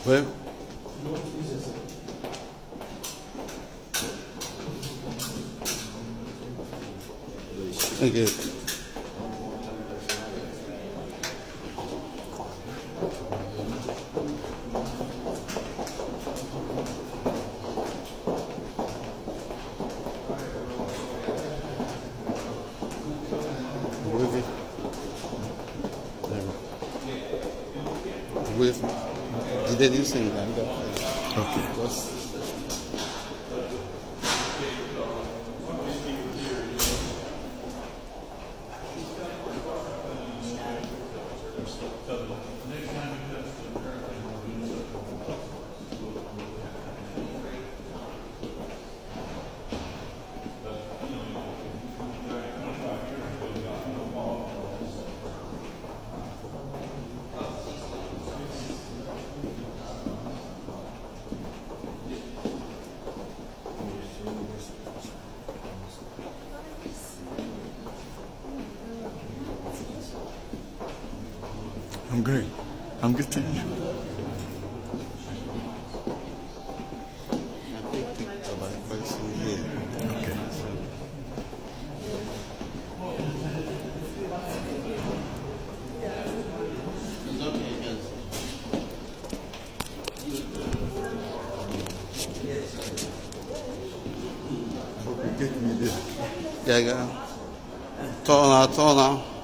Well, okay. With did you sing that? Okay. I'm great. I'm good, thank you. Okay. I hope you get me this. Yeah, turn out.